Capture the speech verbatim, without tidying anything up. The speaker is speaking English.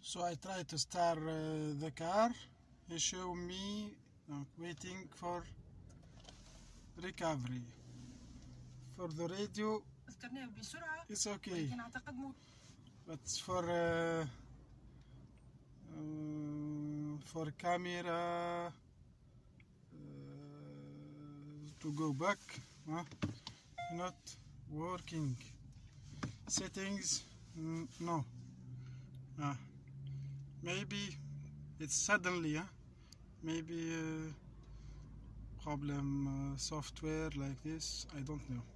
So I try to start uh, the car. He show me uh, waiting for recovery. For the radio it's okay, but for uh, uh, for camera uh, to go back, huh? Not working. Settings, mm, no. Uh, maybe it's suddenly, huh? Maybe uh, problem uh, software like this, I don't know.